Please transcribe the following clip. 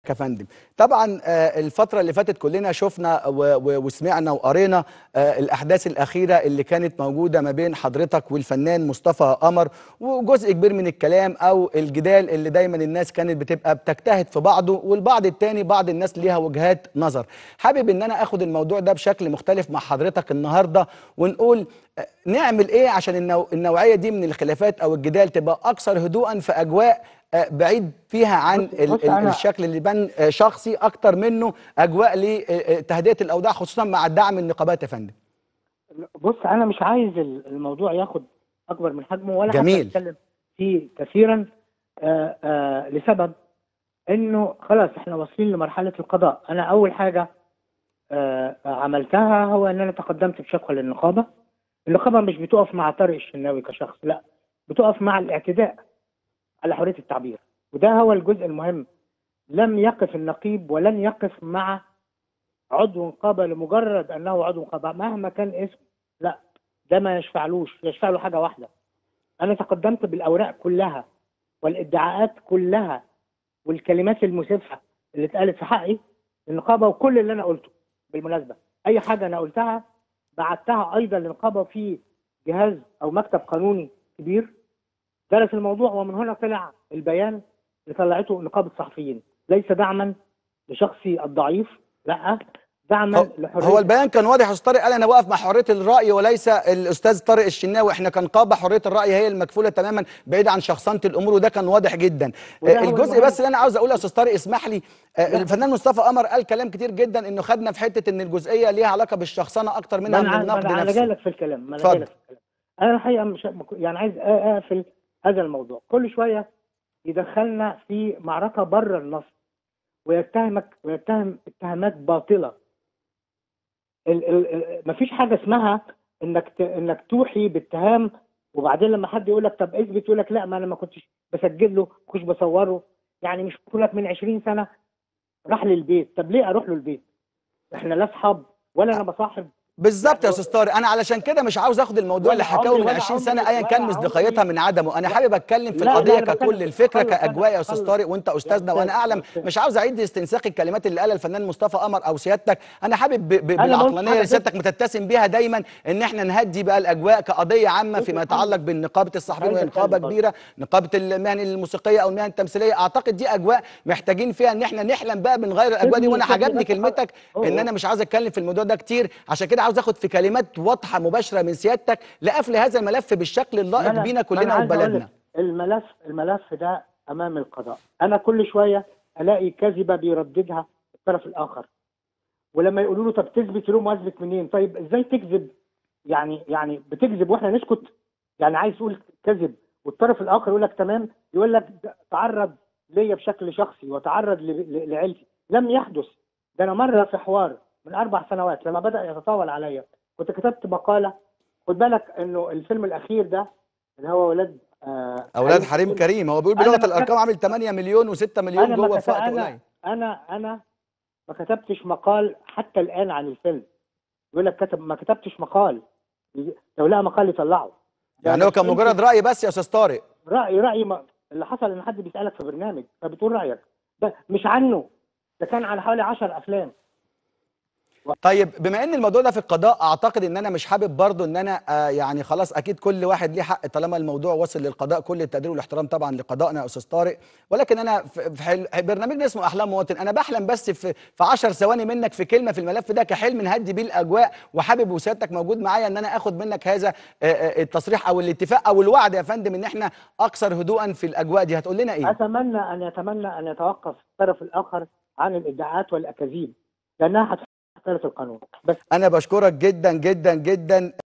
يا فندم. طبعا الفترة اللي فاتت كلنا شفنا وسمعنا وقرينا الأحداث الأخيرة اللي كانت موجودة ما بين حضرتك والفنان مصطفى قمر، وجزء كبير من الكلام أو الجدال اللي دايما الناس كانت بتبقى بتجتهد في بعضه، والبعض التاني بعض الناس ليها وجهات نظر. حابب إن أنا أخد الموضوع ده بشكل مختلف مع حضرتك النهاردة، ونقول نعمل إيه عشان النوعية دي من الخلافات أو الجدال تبقى أكثر هدوءا في أجواء بعيد فيها عن بص انا الشكل اللي بان شخصي اكتر منه اجواء لتهدئه الاوضاع، خصوصا مع دعم النقابات يا فندم. بص انا مش عايز الموضوع ياخد اكبر من حجمه ولا حتى جميل. اتكلم فيه كثيرا، لسبب انه خلاص احنا واصلين لمرحله القضاء. انا اول حاجه عملتها هو ان انا تقدمت بشكوى للنقابه. النقابه مش بتقف مع طارق الشناوي كشخص، لا، بتقف مع الاعتداء على حريه التعبير، وده هو الجزء المهم. لم يقف النقيب ولن يقف مع عضو نقابه لمجرد انه عضو نقابه مهما كان اسمه، لا، ده ما يشفعلوش. يشفع له حاجه واحده: انا تقدمت بالاوراق كلها والادعاءات كلها والكلمات المسفه اللي اتقالت في حقي للنقابه، وكل اللي انا قلته بالمناسبه اي حاجه انا قلتها بعتها ايضا للنقابه في جهاز او مكتب قانوني كبير درس الموضوع، ومن هنا طلع البيان اللي طلعته نقابه الصحفيين. ليس دعما لشخصي الضعيف، لا، دعما لحريه. هو البيان كان واضح يا استاذ طارق، قال انا واقف مع حريه الراي وليس الاستاذ طارق الشناوي، احنا كنقابه حريه الراي هي المكفوله تماما بعيد عن شخصنه الامور، وده كان واضح جدا. الجزء بس اللي انا عاوز اقوله يا استاذ طارق اسمح لي، الفنان مصطفى قمر قال كلام كتير جدا انه خدنا في حته ان الجزئيه ليها علاقه بالشخصنه اكتر منها من النقد نفسه. انا جاي لك في الكلام، انا الحقيقه مش يعني عايز اقفل هذا الموضوع. كل شويه يدخلنا في معركه بره النص ويتهم اتهامات باطله. مفيش حاجه اسمها انك توحي باتهام وبعدين لما حد يقول لك طب اثبت يقول لك لا، ما انا ما كنتش بسجل له، ما كنتش بصوره. يعني مش بقول لك من 20 سنه راح لي البيت، طب ليه اروح له البيت؟ احنا لا اصحاب ولا انا بصاحب. بالظبط يا استاذ طارق، انا علشان كده مش عاوز اخد الموضوع اللي حكاه من 20 سنه ايا كان مصداقيتها من عدمه، انا حابب اتكلم في القضيه ككل، الفكره كاجواء يا استاذ طارق، وانت استاذنا وانا اعلم. مش عاوز اعيد استنساخ الكلمات اللي قالها الفنان مصطفى قمر او سيادتك، انا حابب بالعقلانيه اللي سيادتك متتسم بيها دايما ان احنا نهدي بقى الاجواء كقضيه عامه فيما يتعلق بنقابه الصحفيين، وهي نقابه كبيره، نقابه المهن الموسيقيه او المهن التمثيليه. اعتقد دي اجواء محتاجين فيها ان احنا نحلم بقى بنغير الاجواء دي، وانا عجبني كلمتك ان انا مش عاوز اتكلم في الموضوع ده كتير، عشان كده عاوز اخد في كلمات واضحه مباشره من سيادتك لقفل هذا الملف بالشكل اللائق بينا كلنا وبلدنا. الملف ده امام القضاء. انا كل شويه الاقي كذبه بيرددها الطرف الاخر، ولما يقولوا له طب تثبت له اثبت منين؟ طيب ازاي تكذب؟ يعني بتكذب واحنا نسكت؟ يعني عايز تقول كذب والطرف الاخر يقول لك تمام، يقول لك تعرض ليا بشكل شخصي وتعرض لعيلتي. لم يحدث. ده انا مره في حوار من 4 سنوات لما بدا يتطاول عليا كنت كتبت مقاله. خد بالك انه الفيلم الاخير ده اللي هو اولاد حريم كريم، هو بيقول بلغه الارقام عامل 8 مليون و6 مليون جوه في وقت قليل. انا ما كتبتش مقال حتى الان عن الفيلم. يقول لك ما كتبتش مقال، لو لقى مقال يطلعه. يعني هو كان مجرد راي بس يا استاذ طارق؟ راي اللي حصل ان حد بيسالك في برنامج فبتقول رايك، ده مش عنه، ده كان على حوالي 10 افلام. طيب بما ان الموضوع ده في القضاء، اعتقد ان انا مش حابب برضو ان انا يعني خلاص، اكيد كل واحد ليه حق طالما الموضوع وصل للقضاء، كل التقدير والاحترام طبعا لقضائنا يا استاذ طارق، ولكن انا في برنامجنا اسمه احلام مواطن، انا بحلم بس في 10 ثواني منك في كلمه في الملف ده كحلم نهدي بيه الاجواء، وحابب وسيادتك موجود معايا ان انا اخد منك هذا التصريح او الاتفاق او الوعد يا فندم ان احنا اكثر هدوءا في الاجواء دي. هتقول لنا ايه؟ اتمنى ان يتوقف الطرف الاخر عن الادعاءات والاكاذيب لانها هتختلف القانون. بس انا بشكرك جدا جدا جدا.